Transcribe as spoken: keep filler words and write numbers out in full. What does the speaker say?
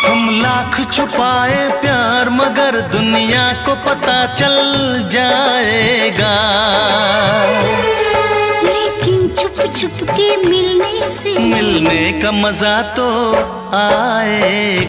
हम लाख छुपाए प्यार मगर दुनिया को पता चल जाएगा। लेकिन छुप छुप के मिलने से मिलने का मजा तो आएगा।